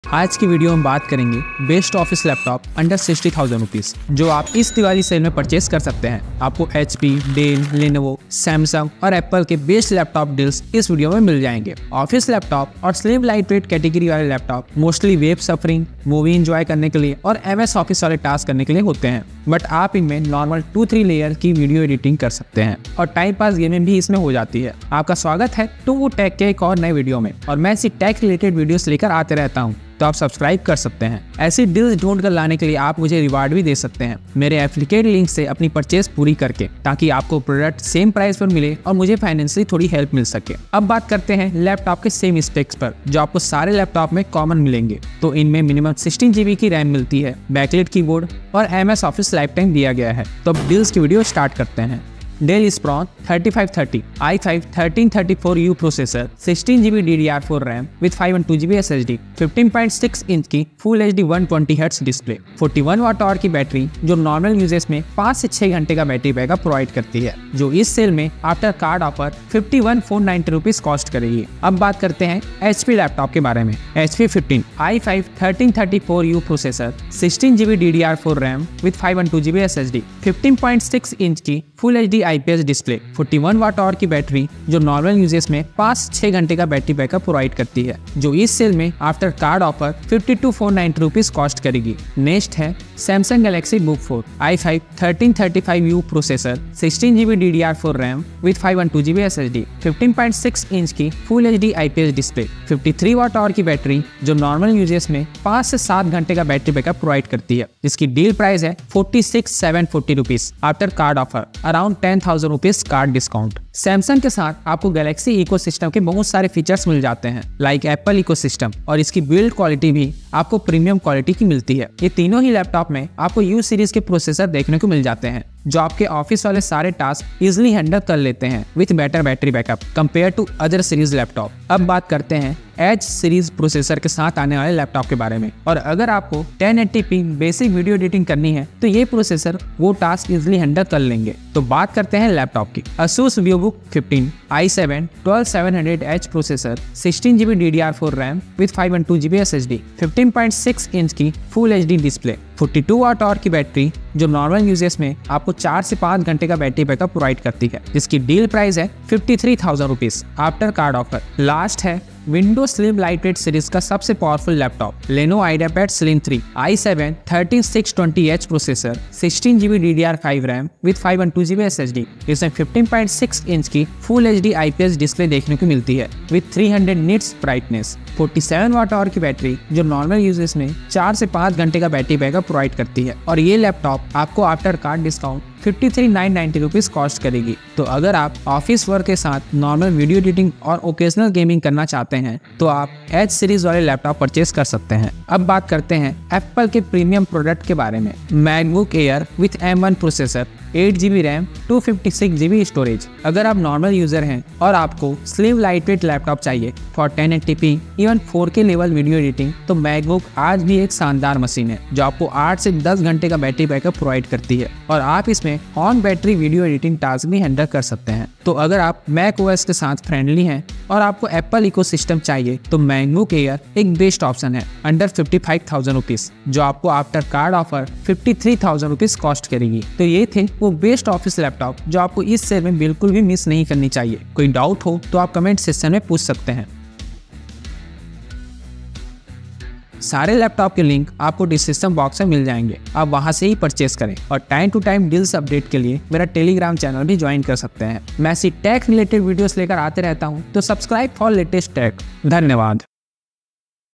आज की वीडियो में बात करेंगे best office laptop under 60,000 rupees जो आप इस दिवाली सेल में परचेस कर सकते हैं। आपको HP, डेल, लेनोवो, सैमसंग और एप्पल के बेस्ट लैपटॉप डील्स इस वीडियो में मिल जाएंगे। ऑफिस लैपटॉप और स्लिम लाइट वेट कैटेगरी वाले laptop mostly web surfing, movie enjoy करने के लिए और MS ऑफिस वाले टास्क करने के लिए होते हैं, बट आप इनमें नॉर्मल 2-3 लेयर की वीडियो एडिटिंग कर सकते हैं और टाइम पास गेमिंग भी इसमें हो जाती है। आपका स्वागत है टू टेक के एक और नए वीडियो में, और मैं ऐसी टेक रिलेटेड वीडियोस लेकर आते रहता हूँ, तो आप सब्सक्राइब कर सकते हैं। ऐसी डील्स ढूंढ कर लाने के लिए आप मुझे रिवार्ड भी दे सकते हैं मेरे एफिलिएट लिंक से अपनी परचेस पूरी करके, ताकि आपको प्रोडक्ट सेम प्राइस पर मिले और मुझे फाइनेंशियली थोड़ी हेल्प मिल सके। अब बात करते हैं लैपटॉप के सेम स्पेक्स पर जो आपको सारे लैपटॉप में कॉमन मिलेंगे। तो इनमें मिनिमम 16 GB की रैम मिलती है, बैकलाइट कीबोर्ड और MS ऑफिस लाइफ टाइम दिया गया है। तो अब डील्स की वीडियो स्टार्ट करते हैं। Dell Inspiron 3530 i5 1334U processor, 16 GB DDR4 RAM with 512 GB SSD, 15.6 inch की full HD 120Hz display, 41 watt hour की बैटरी जो नॉर्मल यूजेस में 5 से 6 घंटे का बैटरी बैकअप प्रोवाइड करती है, जो इस सेल में after card offer 51,490 rupees cost करेगी। अब बात करते हैं HP लैपटॉप के बारे में। HP 15 i5 1334U processor, 16 GB DDR4 RAM with 512 GB SSD, 15.6 inch की full HD IPS display, 41 watt hour की बैटरी जो नॉर्मल यूजेस में 5-6 घंटे का बैटरी बैकअप प्रोवाइड करती है, जो इस सेल में after card offer 52,490 rupees cost करेगी। नेक्स्ट है Samsung Galaxy Book 4 i5 1335U processor, 16 GB DDR4 RAM with 512 GB SSD, 15.6 inch की full HD IPS display, 53 watt hour की बैटरी जो नॉर्मल यूजेस में 5 से 7 घंटे का बैटरी बैकअप प्रोवाइड करती है, जिसकी डील प्राइस है 46,740 rupees after card offer around 10,000 rupees card discount. Samsung के साथ आपको गैलेक्सी इकोसिस्टम के बहुत सारे फीचर्स मिल जाते हैं, लाइक एप्पल इकोसिस्टम, और इसकी बिल्ड क्वालिटी भी आपको प्रीमियम क्वालिटी की मिलती है। ये तीनों ही लैपटॉप में आपको U सीरीज के प्रोसेसर देखने को मिल जाते हैं, जो आपके ऑफिस वाले सारे टास्क इजिली हैंडल कर लेते हैं with better battery backup compare to other series laptop. अब बात करते हैं एज सीरीज प्रोसेसर के साथ आने वाले लैपटॉप के बारे में, और अगर आपको 1080p बेसिक वीडियो एडिटिंग करनी है तो ये प्रोसेसर वो टास्क इजिली हैंडल कर लेंगे। तो बात करते हैं लैपटॉप की। Asus VivoBook 15 i7 12700H processor, 16 GB DDR4 RAM with 512 GB SSD, 15.6 inch की full HD display, 42 watt hour की बैटरी जो नॉर्मल यूजेस में आपको 4 से 5 घंटे का बैटरी बैकअप प्रोवाइड करती है, जिसकी डील प्राइस है 53,000 rupees after card offer. Last है विंडोज स्लिम लाइटवेट सीरीज का सबसे powerful laptop Lenovo IdeaPad Slim 3 i7 13620H processor, 16 GB DDR5 RAM with 512 GB SSD, इसमें 15.6 इंच की फुल HD IPS डिस्प्ले देखने को मिलती है with 300 nits brightness, 47 watt hour की बैटरी जो नॉर्मल यूजेस में 4 से 5 घंटे का बैटरी बैकअप प्रोवाइड करती है, और ये लैपटॉप आपको after card discount 53,990 rupees cost करेगी। तो अगर आप ऑफिस वर्क के साथ नॉर्मल वीडियो एडिटिंग और ओकेजनल गेमिंग करना चाहते हैं तो आप एज सीरीज वाले लैपटॉप परचेस कर सकते हैं। अब बात करते हैं एप्पल के प्रीमियम प्रोडक्ट के बारे में। MacBook Air with M1 processor, 8 GB RAM, 256 GB storage. अगर आप नॉर्मल यूजर हैं और आपको स्लिम लाइटवेट लैपटॉप चाहिए for 1080p even 4K level video editing, तो मैकबुक आज भी एक शानदार मशीन है जो आपको 8 से 10 घंटे का बैटरी बैकअप प्रोवाइड करती है, और आप इसमें on battery video editing task भी हैंडल कर सकते हैं। तो अगर आप मैक OS के साथ फ्रेंडली हैं और आपको एप्पल इकोसिस्टम चाहिए तो मैकबुक एयर एक बेस्ट ऑप्शन है अंडर 55,000 रुपीज, जो आपको after card offer 53,000 rupees cost करेगी। तो ये थे वो बेस्ट ऑफिस लैपटॉप जो आपको इस सेल में बिल्कुल भी मिस नहीं करनी चाहिए। कोई डाउट हो तो आप कमेंट सेक्शन में पूछ सकते हैं। सारे लैपटॉप के लिंक आपको डिस्क्रिप्शन बॉक्स में मिल जाएंगे, आप वहां से ही परचेस करें, और time to time deals update के लिए मेरा टेलीग्राम चैनल भी ज्वाइन कर सकते हैं। मैं ऐसी टेक रिलेटेड वीडियोस लेकर आते रहता हूं, तो सब्सक्राइब फॉर लेटेस्ट टेक। धन्यवाद।